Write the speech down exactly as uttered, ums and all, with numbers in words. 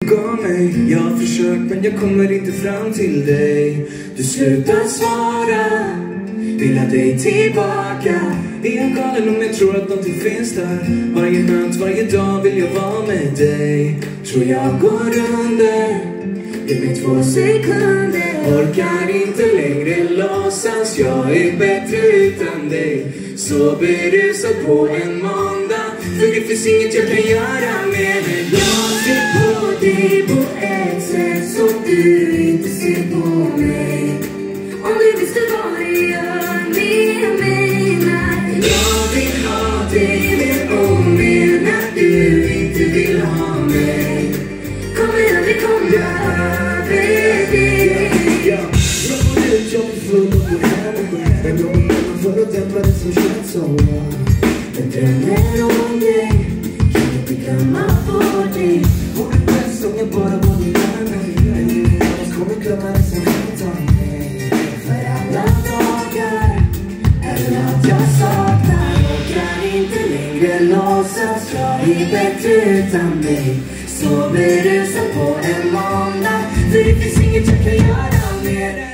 Gav mig, jag har försökt men jag kommer inte fram till dig. Du slutar svara, vill ha dig tillbaka. Är jag galen om jag tror att någonting finns där? Varje natt, varje dag vill jag vara med dig. Tror jag går under, ge mig två sekunder. Orkar inte längre låtsas, jag är bättre utan dig. Så berusad på en måndag, för det finns inget jag kan göra med det. Jag ser på dig på ett sätt som du inte ser på mig. Om du visste vad det gör med mig när jag vill ha dig, men om det när du inte vill ha mig. Kommer aldrig komma över dig. Jag går ut, jag är full och går hem och går. Men jag är för att dämpa det som känns så bra. Men drömmer om dig, kan inte glömma på dig. Vore bäst om jag bara var din vän. Jag kommer glömma det som känns om dig. För alla dagar är det allt jag saknar. Jag kan inte längre låtsas, jag är bättre utan dig. Så berusad på en måndag, för det finns inget jag kan göra med dig.